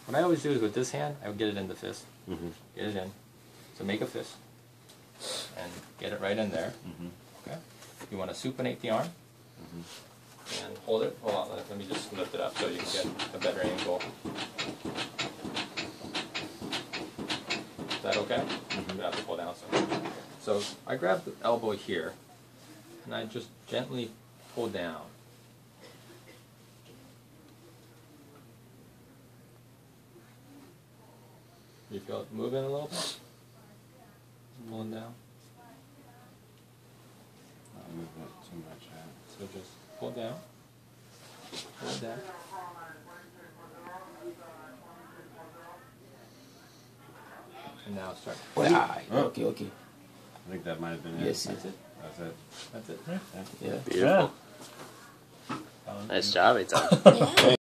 What I always do is with this hand, I would get it in the fist. Get it in. So make a fist. And get it right in there. Okay. You want to supinate the arm. And hold it. Hold on, let me just lift it up so you can get a better angle. Is that okay? You have to pull down some. So I grab the elbow here, and I just gently pull down. You feel it moving a little bit? Pulling down. Not moving it too much. So just pull down. Pull down. And now start. Okay. I think that might have been it. Yes, That's it. That's it. That's it. Yeah. Beautiful. Yeah. Nice job, Eitan.